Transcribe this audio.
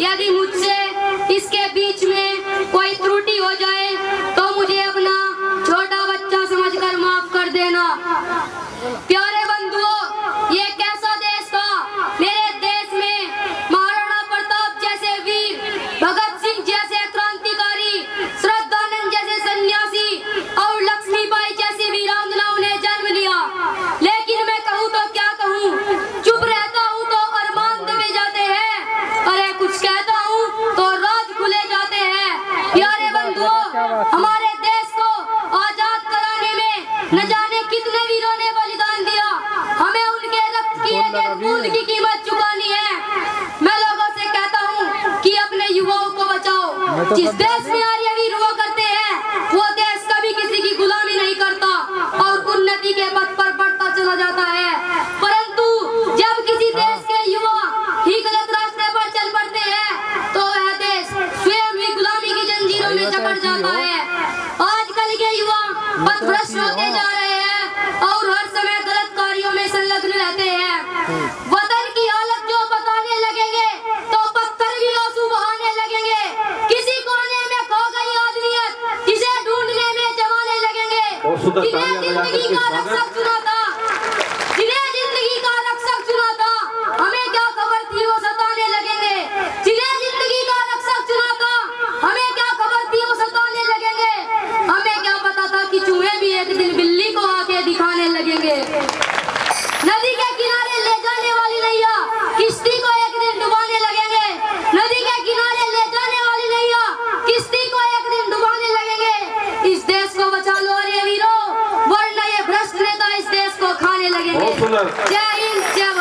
यदि मुझसे इसके बीच में कोई त्रुटि हो जाए तो मुझे अपना छोटा बच्चा समझकर माफ कर देना। प्यारे बंधुओं, ये कैसा देश था। मेरे देश में महाराणा प्रताप जैसे वीर, भगत सिंह जैसे क्रांतिकारी, श्रद्धानंद जैसे सन्यासी और लक्ष्मीबाई जैसी वीरांगनाओं ने जन्म लिया। लेकिन मैं कहूँ तो क्या कहूँ, चुप रहता हूँ तो अरमान दबे जाते हैं, अरे कुछ कहता हूँ तो राज खुले जाते हैं। प्यारे बंधुओं, हमारे देश को आजाद कराने में न जाने कितने वीरों ने बलिदान दिया। हमें उनके रक्त की एक बूंद की कीमत चुकानी है। मैं लोगों से कहता हूँ कि अपने युवाओं को बचाओ। जिस देश में आर्यवीर हुआ करते हैं वो देश कभी किसी की गुलामी नहीं करता और उन्नति के पथ पर बढ़ता चला जाता है। परंतु जब किसी देश के युवा ही गलत रास्ते पर चल पड़ते हैं तो वह देश स्वयं ही गुलामी की जंजीरों में जकड़ जाता है। आजकल के युवा पथभ्रष्ट होते जा रहे हैं और हर समय गलत कार्यों में संलग्न रहते हैं। वतन की हालत जो बताने लगेंगे तो पत्थर भी आंसू बहाने लगेंगे। किसी कोने में खो गई आदमियत किसे ढूंढने में जमाने लगेंगे। जिन्हें जिंदगी का रक्षक चुना था, जिन्हें जिंदगी का रक्षक चुना था, हमें क्या खबर थी वो सताने लगेंगे। जिन्हें जिंदगी का रक्षक चुना था, हमें क्या खबर थी वो सताने लगेंगे। हमें क्या पता था कि चूहे भी एक दिन बिल्ली को आके दिखाने लगेंगे। नदी के किनारे ले जाने वाली नैया किश्ती को एक दिन डुबाने लगेंगे। नदी के किनारे ले जाने वाली नैया किश्ती को एक दिन डुबाने लगेंगे। इस देश को बचा लो अरे वीरों, वरना ये भ्रष्ट नेता इस देश को खाने लगेंगे। जय हिंद, जय